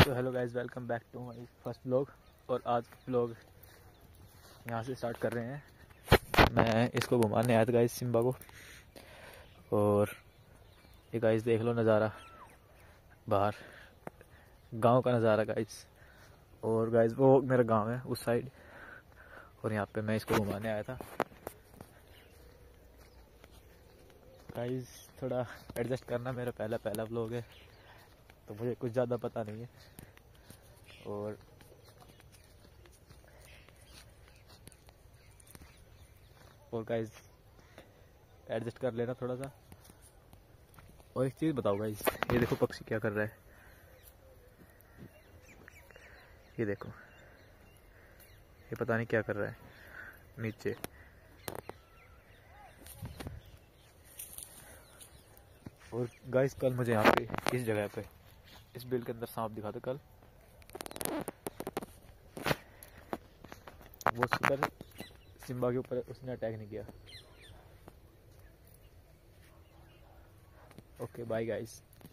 तो hello guys, welcome back to my first blog. और आज ब्लॉग यहाँ से स्टार्ट कर रहे हैं। मैं इसको घुमाने आया था गाइस, सिम्बा को। और ये गाइस देख लो नज़ारा, बाहर गांव का नज़ारा गाइस। और गाइस वो मेरा गांव है उस साइड, और यहाँ पे मैं इसको घुमाने आया था। गाइस थोड़ा एडजस्ट करना, मेरा पहला ब्लॉग है तो मुझे कुछ ज़्यादा पता नहीं है। और गाइस एडजस्ट कर लेना थोड़ा सा। और एक चीज़ बताओ गाइस, ये देखो पक्षी क्या कर रहा है। ये देखो, ये पता नहीं क्या कर रहा है नीचे। और गाइस कल मुझे यहाँ पे इस जगह पे इस बिल के अंदर सांप दिखा था कल। वो सुपर सिम्बा के ऊपर उसने अटैक नहीं किया। Okay bye guys.